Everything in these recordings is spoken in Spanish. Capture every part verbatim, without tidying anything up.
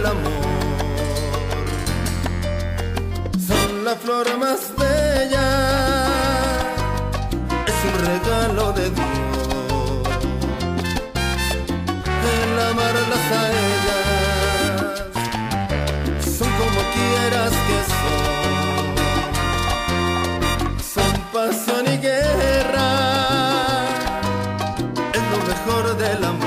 del amor. Son la flor más bella, es un regalo de Dios. El amarlas a ellas, son como quieras que son. Son pasión y guerra, es lo mejor del amor.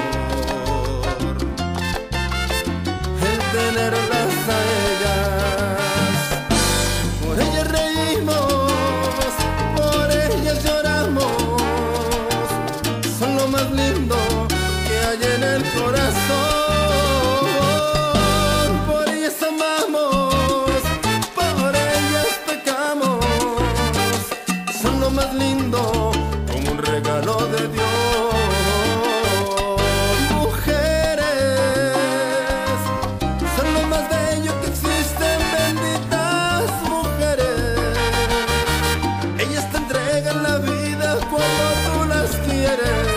El tenerlas a ellas, por ellas reímos, por ellas lloramos. Son lo más lindo que hay en el corazón. Por ellas amamos, por ellas pecamos. Son lo más lindo, como un regalo de Dios. Mujeres, son lo más bello que existen, benditas mujeres. Ellas te entregan la vida cuando tú las quieres.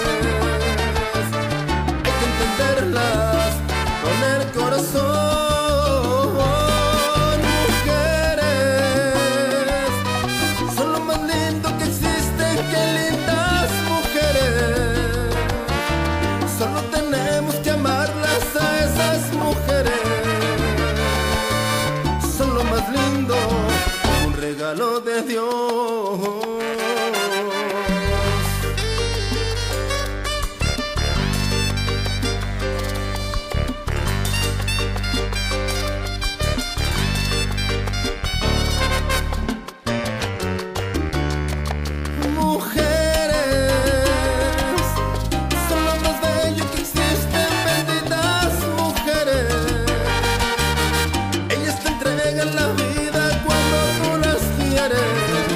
Hay que entenderlas con el corazón. Mujeres, son lo más lindo que existen, qué lindas mujeres. Solo tenemos que amarlas a esas mujeres. Son lo más lindo, un regalo de Dios. Mujeres, son lo más bello que existen, benditas mujeres. Ellas te entregan la vida cuando tú las quieres.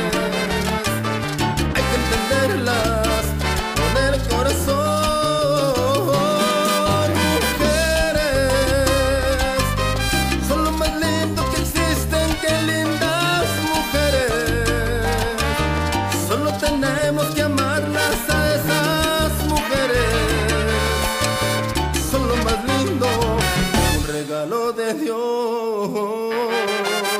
Hay que entenderlas con el corazón. Mujeres, son lo más lindo que existen, qué lindas mujeres. Solo tenemos que amarlas a esas mujeres. Son lo más lindo, un regalo de Dios.